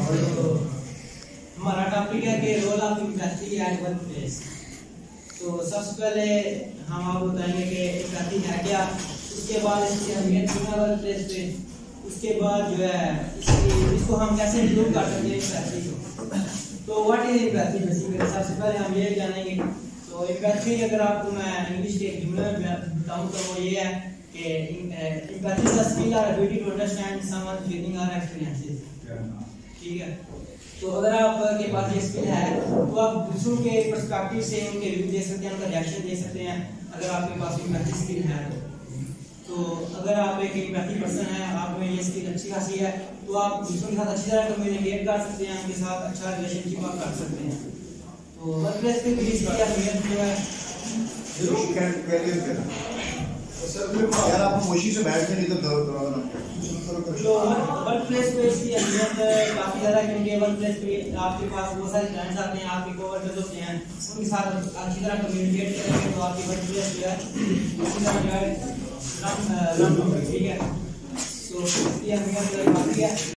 तो हमारा टॉपिक है कि role of empathy at workplace. तो सबसे पहले हम आपको बताएंगे कि एम्पैथी है क्या, उसके बाद इसकी अहमियत क्या है वर्क प्लेस पे, उसके बाद जो है इसको हम कैसे इंप्रूव कर सकते हैं एम्पैथी को। तो व्हाट इज एम्पैथी बेसिकली सबसे पहले हम ये जानेंगे। तो एम्पैथी अगर आपको मैं इंग्लिश के एक जुमले में बताऊं तो वो ये है कि एम्पैथी इज अ स्किल और ability to understand someone feeling और एक्सपीरियंसेस। ठीक है, तो अगर आपके पास ये स्किल है तो आप दूसरों के पर्सपेक्टिव से उनके व्यू दे सकते हैं, उनका रिएक्शन दे सकते हैं अगर आपके पास एम्पैथी स्किल है तो अगर आप एक एम्पैथी पर्सन है, आप में ये स्किल अच्छी खासी है तो आप दूसरों के साथ अच्छी तरह कम्युनिकेट कर सकते हैं, उनके साथ अच्छा रिलेशनशिप आप कर सकते हैं। तो वर्क प्लेस पे भी इसकी अहमियत जो है यार आप कोशिश से बैठ के नहीं तो वर्क प्लेस पे इसकी अहमियत काफी ज्यादा है, क्योंकि वर्क प्लेस पे आपके पास बहुत सारे क्लाइंट्स आते हैं, आपके कोवर्कर्स होते हैं, उनके साथ अच्छी तरह कम्युनिकेट करेंगे तो आपकी वर्क प्लेस जो है अच्छी तरह जो है रन होगी। ठीक है, तो इसकी अहमियत काफी है।